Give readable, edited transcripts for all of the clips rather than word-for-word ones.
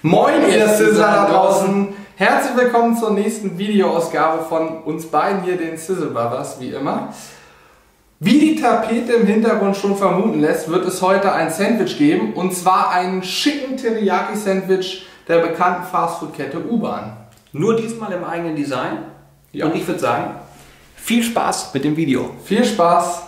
Moin ihr Sizzler da draußen! Herzlich willkommen zur nächsten Videoausgabe von uns beiden hier, den Sizzle Brothers, wie immer. Wie die Tapete im Hintergrund schon vermuten lässt, wird es heute ein Sandwich geben, und zwar einen schicken Teriyaki-Sandwich der bekannten Fastfood-Kette U-Bahn. Nur diesmal im eigenen Design. Ja. Und ich würde sagen, viel Spaß mit dem Video. Viel Spaß!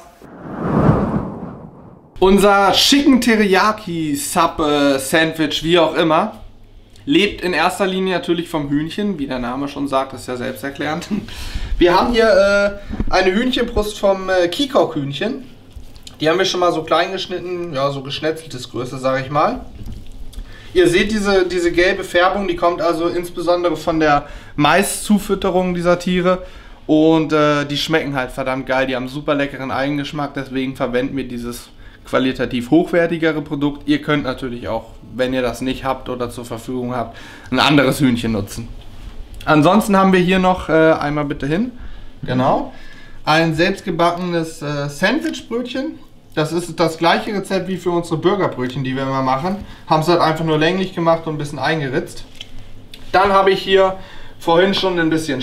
Unser schicken Teriyaki-Sub-Sandwich, wie auch immer, lebt in erster Linie natürlich vom Hühnchen, wie der Name schon sagt, ist ja selbsterklärend. Wir haben hier eine Hühnchenbrust vom Kikok-Hühnchen. Die haben wir schon mal so klein geschnitten, ja, so geschnetzeltes Größe, sage ich mal. Ihr seht diese gelbe Färbung, die kommt also insbesondere von der Maiszufütterung dieser Tiere. Und die schmecken halt verdammt geil, die haben super leckeren Eigengeschmack, deswegen verwenden wir dieses qualitativ hochwertigere Produkt. Ihr könnt natürlich auch, wenn ihr das nicht habt oder zur Verfügung habt, ein anderes Hühnchen nutzen. Ansonsten haben wir hier noch, einmal bitte hin, genau, ein selbstgebackenes Sandwichbrötchen. Das ist das gleiche Rezept wie für unsere Burgerbrötchen, die wir immer machen. Haben es halt einfach nur länglich gemacht und ein bisschen eingeritzt. Dann habe ich hier vorhin schon ein bisschen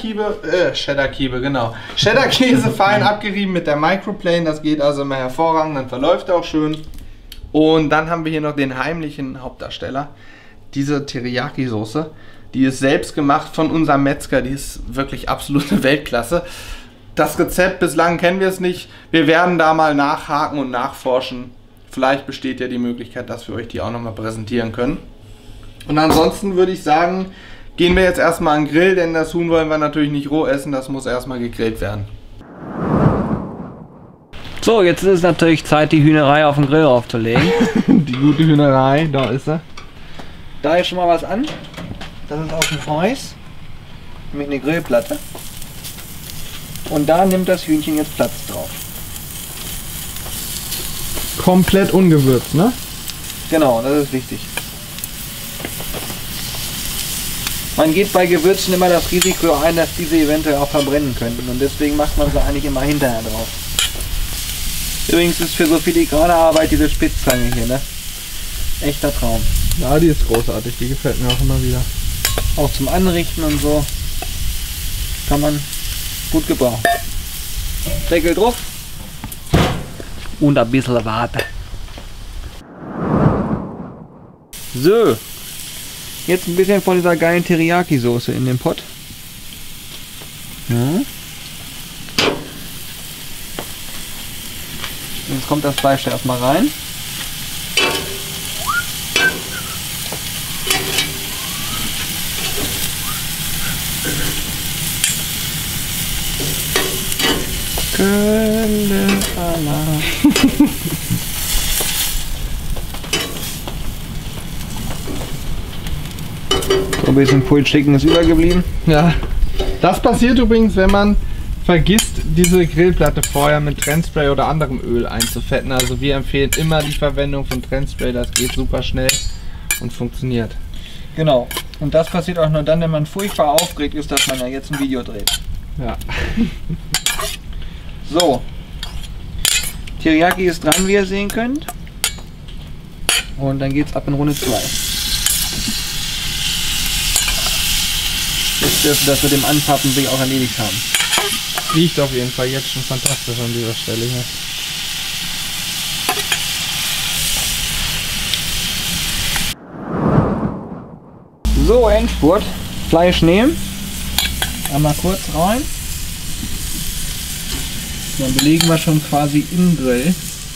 Cheddar-Käse fein abgerieben mit der Microplane. Das geht also immer hervorragend, dann verläuft er auch schön. Und dann haben wir hier noch den heimlichen Hauptdarsteller. Diese Teriyaki-Soße, die ist selbst gemacht von unserem Metzger. Die ist wirklich absolute Weltklasse. Das Rezept, bislang kennen wir es nicht. Wir werden da mal nachhaken und nachforschen. Vielleicht besteht ja die Möglichkeit, dass wir euch die auch nochmal präsentieren können. Und ansonsten würde ich sagen, gehen wir jetzt erstmal an den Grill, denn das Huhn wollen wir natürlich nicht roh essen, das muss erstmal gegrillt werden. So, jetzt ist es natürlich Zeit, die Hühnerei auf den Grill aufzulegen. Die gute Hühnerei, da ist sie. Da ist schon mal was an. Das ist auf dem Reis. Nämlich eine Grillplatte. Und da nimmt das Hühnchen jetzt Platz drauf. Komplett ungewürzt, ne? Genau, das ist wichtig. Man geht bei Gewürzen immer das Risiko ein, dass diese eventuell auch verbrennen könnten, und deswegen macht man sie eigentlich immer hinterher drauf. Übrigens ist für so filigrane Arbeit diese Spitzzange hier, ne? Echter Traum. Ja, die ist großartig, die gefällt mir auch immer wieder. Auch zum Anrichten und so kann man gut gebrauchen. Deckel drauf und ein bisschen warten. So. Jetzt ein bisschen von dieser geilen Teriyaki-Soße in den Pott. Ja. Jetzt kommt das Fleisch da erstmal rein. So ein bisschen Pulled Chicken ist übergeblieben. Ja, das passiert übrigens, wenn man vergisst, diese Grillplatte vorher mit Trennspray oder anderem Öl einzufetten. Also wir empfehlen immer die Verwendung von Trennspray, das geht super schnell und funktioniert. Genau. Und das passiert auch nur dann, wenn man furchtbar aufgeregt ist, dass man ja jetzt ein Video dreht. Ja. So. Teriyaki ist dran, wie ihr sehen könnt. Und dann geht's ab in Runde 2. Jetzt dürfte das mit dem Anpappen sich auch erledigt haben. Riecht auf jeden Fall jetzt schon fantastisch an dieser Stelle hier. So, Endspurt. Fleisch nehmen. Einmal kurz rein. Dann belegen wir schon quasi im Grill.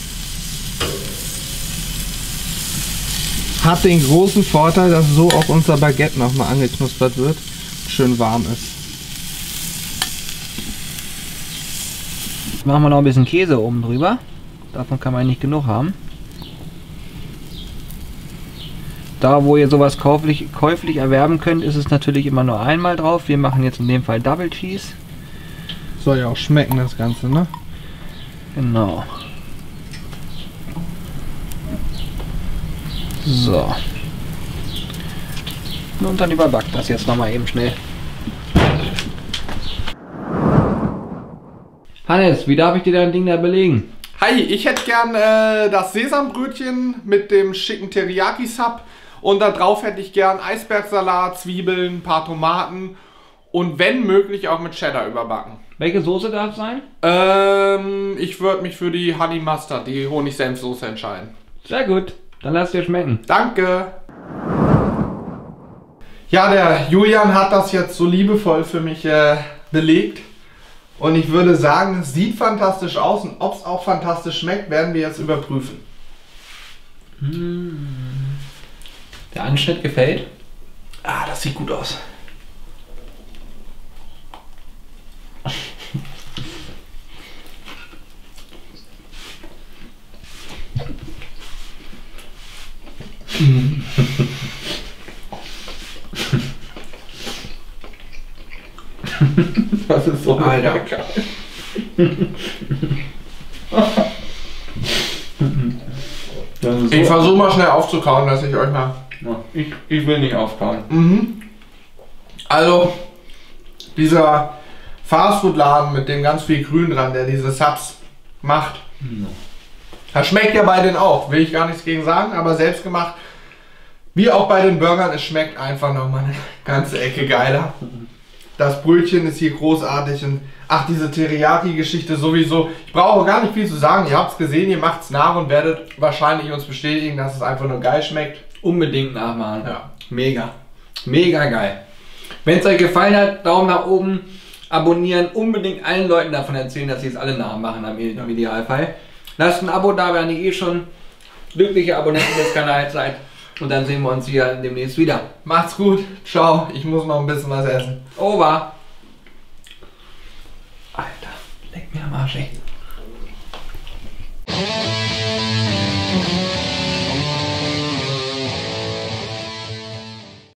Hat den großen Vorteil, dass so auch unser Baguette nochmal angeknuspert wird. Schön warm ist. Jetzt machen wir noch ein bisschen Käse oben drüber. Davon kann man nicht genug haben. Da, wo ihr sowas käuflich erwerben könnt, ist es natürlich immer nur einmal drauf. Wir machen jetzt in dem Fall Double Cheese. Soll ja auch schmecken, das Ganze, ne? Genau. So. Und dann überbackt das jetzt nochmal eben schnell. Hannes, wie darf ich dir dein Ding da belegen? Hi, ich hätte gern das Sesambrötchen mit dem schicken Teriyaki-Sub Und da drauf hätte ich gern Eisbergsalat, Zwiebeln, ein paar Tomaten und wenn möglich auch mit Cheddar überbacken. Welche Soße darf es sein? Ich würde mich für die Honey Mustard, die Honig-Senf-Soße entscheiden. Sehr gut, dann lass dir schmecken. Danke. Ja, der Julian hat das jetzt so liebevoll für mich belegt. Und ich würde sagen, es sieht fantastisch aus und ob es auch fantastisch schmeckt, werden wir jetzt überprüfen. Der Anschnitt gefällt. Ah, das sieht gut aus. Das ist so Alter. Ich versuche mal schnell aufzukauen, dass ich euch mal... Ich will nicht aufkauen. Also, dieser Fastfood-Laden mit dem ganz viel Grün dran, der diese Subs macht, das schmeckt ja bei denen auch, will ich gar nichts gegen sagen, aber selbst gemacht, wie auch bei den Burgern, es schmeckt einfach nochmal eine ganze Ecke geiler. Das Brötchen ist hier großartig und ach, diese Teriyaki-Geschichte sowieso. Ich brauche gar nicht viel zu sagen, ihr habt es gesehen, ihr macht es nach und werdet wahrscheinlich uns bestätigen, dass es einfach nur geil schmeckt. Unbedingt nachmachen. Ja. Mega. Mega geil. Wenn es euch gefallen hat, Daumen nach oben, abonnieren, unbedingt allen Leuten davon erzählen, dass sie es alle nachmachen im Idealfall. Lasst ein Abo da, wenn ihr eh schon glückliche Abonnenten des Kanals seid. Und dann sehen wir uns hier demnächst wieder. Macht's gut, ciao, ich muss noch ein bisschen was essen. Over. Alter, leck mir am Arsch, ey.